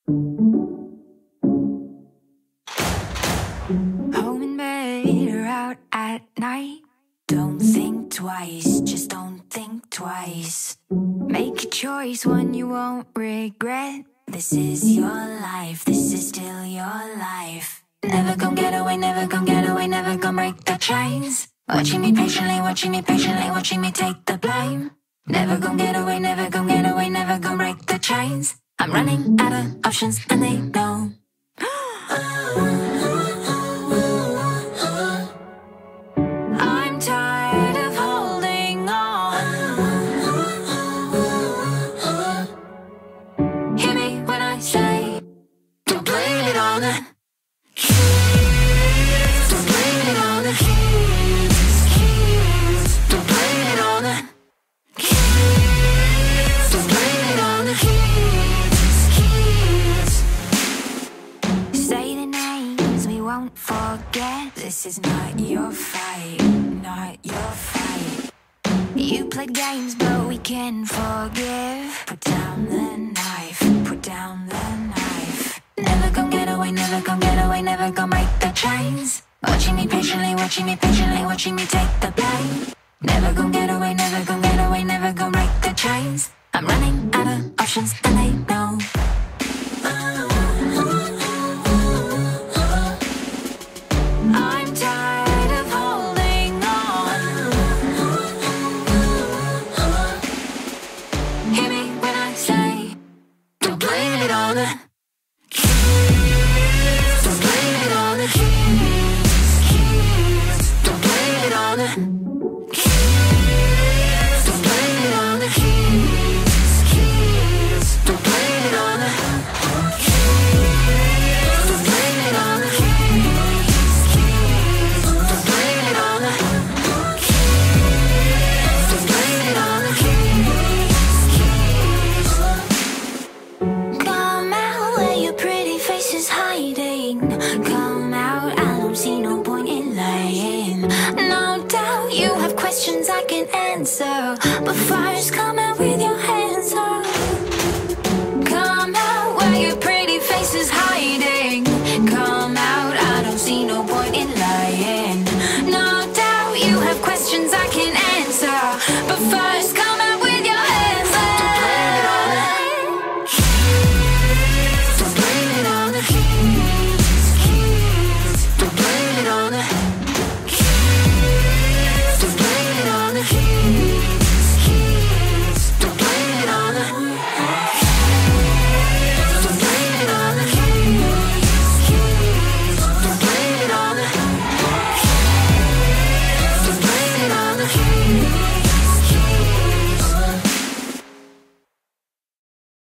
Home in bed or out at night. Don't think twice, just don't think twice. Make a choice, one you won't regret. This is your life, this is still your life. Never gon' get away, never gon' get away, never gon' break the chains. Watching me patiently, watching me patiently, watching me take the blame. Never gon' get away, never gon' get away, never gon' break the chains. I'm running out of options and they know. I'm tired of holding on. Hear me when I say, don't blame it on the kids. Don't blame it on the kids. Don't blame it on the kids. Don't blame it on the kids. Say the names we won't forget. This is not your fight, not your fight. You played games, but we can forgive. Put down the knife, put down the knife. Never gon' get away, never gon' get away, never gon' break the chains. Watching me patiently, watching me patiently, watching me take the blame. Never gon' get away, never gon' get away, never gon' break the chains. I'm running out of options and they know. I'm tired of holding on. Hear me when I say, don't blame it on the kids. Don't blame it on the kids. Don't blame it on the kids. Don't blame it on the kids. Don't blame it on the kids. Don't blame it on the kids. Don't blame it on the kids. Don't blame it on the kids. Come out where your pretty face is hiding. Come out, I don't see no point in lying. No doubt you have questions I can answer, but first come